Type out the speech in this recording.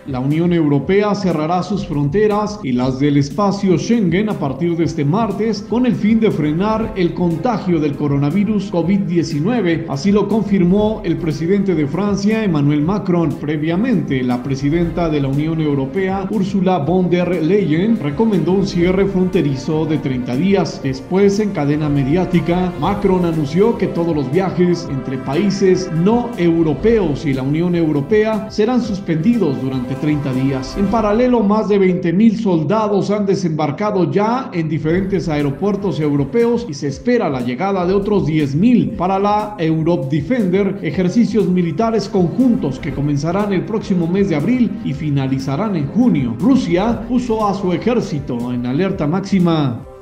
La Unión Europea cerrará sus fronteras y las del espacio Schengen a partir de este martes con el fin de frenar el contagio del coronavirus COVID-19. Así lo confirmó el presidente de Francia, Emmanuel Macron. Previamente, la presidenta de la Unión Europea, Ursula von der Leyen, recomendó un cierre fronterizo de 30 días. Después, en cadena mediática, Macron anunció que todos los viajes entre países no europeos y la Unión Europea serán suspendidos durante 30 días. En paralelo, más de 20.000 soldados han desembarcado ya en diferentes aeropuertos europeos y se espera la llegada de otros 10.000 para la Europe Defender, ejercicios militares conjuntos que comenzarán el próximo mes de abril y finalizarán en junio. Rusia puso a su ejército en alerta máxima.